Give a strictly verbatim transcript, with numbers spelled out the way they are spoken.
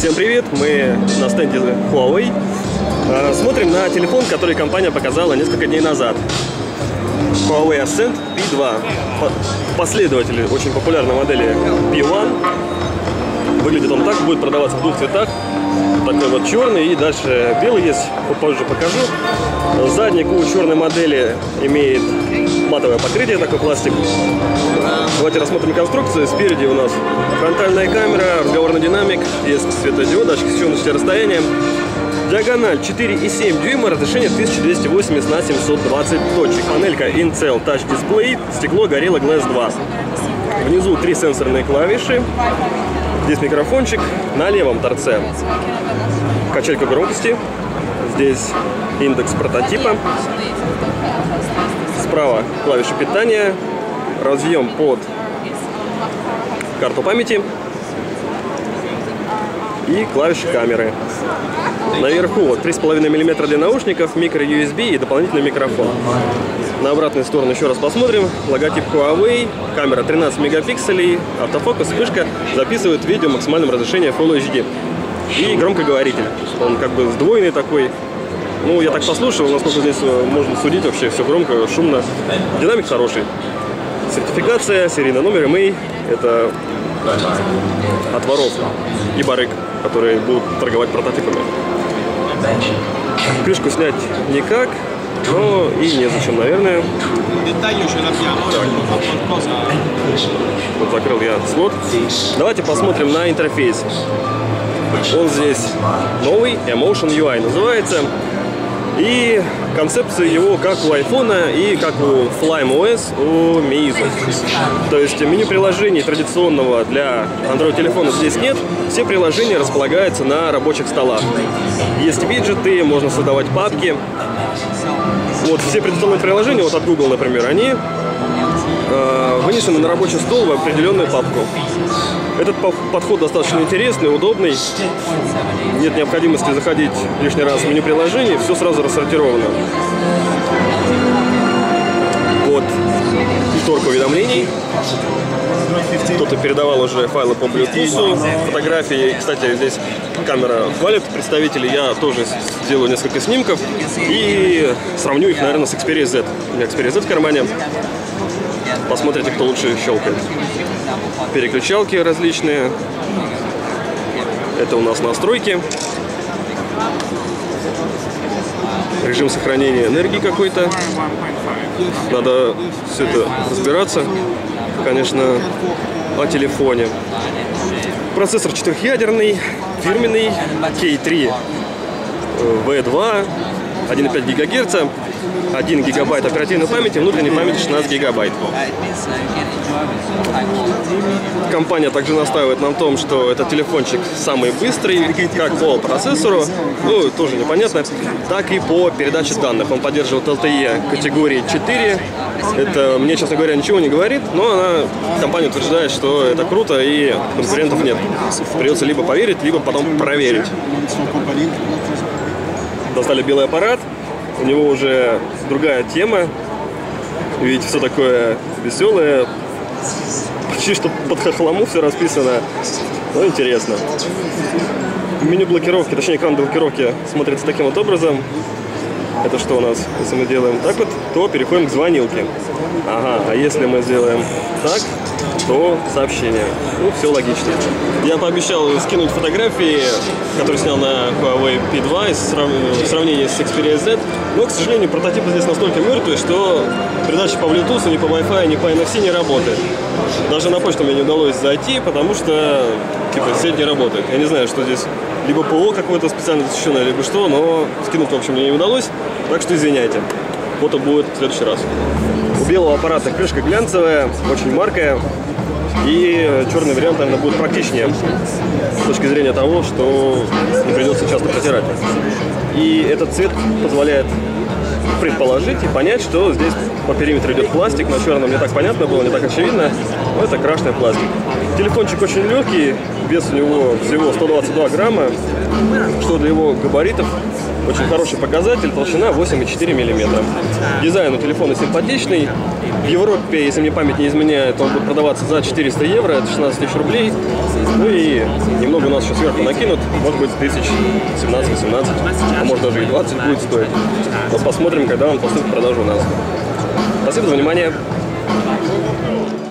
Всем привет! Мы на стенде Huawei. Смотрим на телефон, который компания показала несколько дней назад. Huawei Ascend пи два. Последователь очень популярной модели пи один. Выглядит он так, будет продаваться в двух цветах. Такой вот черный и дальше белый есть, попозже покажу. Задник у черной модели имеет матовое покрытие, такой пластик. Давайте рассмотрим конструкцию. Спереди у нас фронтальная камера, разговорный динамик, есть светодиод, датчик сеченности расстояния. Диагональ четыре и семь дюйма, разрешение тысяча двести восемьдесят на семьсот двадцать точек. Панелька Intel Touch Display, стекло Gorilla Glass два. Внизу три сенсорные клавиши. Здесь микрофончик, на левом торце качелька громкости, здесь индекс прототипа, справа клавиша питания, разъем под карту памяти и клавиши камеры. Наверху три с половиной миллиметра для наушников, микро ю эс би и дополнительный микрофон. На обратную сторону еще раз посмотрим. Логотип Huawei, камера тринадцать мегапикселей, автофокус, вспышка, записывает видео в максимальном разрешении Full эйч ди. И громкоговоритель. Он как бы сдвоенный такой. Ну, я так послушал, насколько здесь можно судить, вообще все громко, шумно. Динамик хороший. Сертификация, серийный номер, эм эй. Это от воров и барыг, которые будут торговать прототипами. Крышку снять никак, но и незачем, наверное. Так. Вот закрыл я слот. Давайте посмотрим на интерфейс. Он здесь новый, Emotion ю ай называется. И концепция его как у айфона и как у FlymeOS у Meizu. То есть меню приложений традиционного для Android телефона здесь нет. Все приложения располагаются на рабочих столах. Есть виджеты, можно создавать папки. Вот все традиционные приложения, вот от Google, например, они э, вынесены на рабочий стол в определенную папку. Этот подход достаточно интересный, удобный. Нет необходимости заходить лишний раз в меню приложений, все сразу рассортировано. Вот шторка уведомлений. Кто-то передавал уже файлы по Bluetooth, фотографии. Кстати, здесь камера хвалит представителей. Я тоже сделаю несколько снимков и сравню их, наверное, с Xperia Z. У меня Xperia Z в кармане. Посмотрите, кто лучше щелкает. Переключалки различные. Это у нас настройки. Режим сохранения энергии какой-то. Надо все это разбираться, конечно, о телефоне. Процессор четырехъядерный, фирменный, кей три ви два, один и пять гигагерца, один гигабайт оперативной памяти, внутренней памяти шестнадцать гигабайт. Компания также настаивает на том, что этот телефончик самый быстрый, как по процессору, ну, тоже непонятно, так и по передаче данных. Он поддерживает эл ти и категории четыре. Это мне, честно говоря, ничего не говорит, но она, компания утверждает, что это круто и конкурентов нет. Придется либо поверить, либо потом проверить. Достали белый аппарат. У него уже другая тема, ведь все такое веселое, почти что под хохлому все расписано, но интересно. Меню блокировки, точнее экран блокировки смотрится таким вот образом. Это что у нас, если мы делаем так вот, то переходим к звонилке. Ага, а если мы сделаем так, то сообщение. Ну, все логично. Я пообещал скинуть фотографии, которые снял на Huawei пи два в сравнении с Xperia Z. Но, к сожалению, прототип здесь настолько мертвый, что передача по Bluetooth, ни по Wi-Fi, ни по эн эф си не работает. Даже на почту мне не удалось зайти, потому что типа сеть не работает. Я не знаю, что здесь либо ПО какое-то специально защищенное, либо что, но скинуть, в общем, мне не удалось. Так что извиняйте. Фото будет в следующий раз. У белого аппарата крышка глянцевая, очень маркая. И черный вариант, наверное, будет практичнее с точки зрения того, что не придется часто протирать. И этот цвет позволяет предположить и понять, что здесь по периметру идет пластик. На черном не так понятно было, не так очевидно, но это крашеный пластик. Телефончик очень легкий, вес у него всего сто двадцать два грамма, что для его габаритов Очень хороший показатель, толщина восемь и четыре миллиметра. Дизайн у телефона симпатичный. В Европе, если мне память не изменяет, он будет продаваться за четыреста евро, это шестнадцать тысяч рублей. Ну и немного у нас еще сверху накинут, может быть, тысяч семнадцать-восемнадцать, а может даже и двадцать будет стоить. Но посмотрим, когда он поступит в продажу у нас. Спасибо за внимание.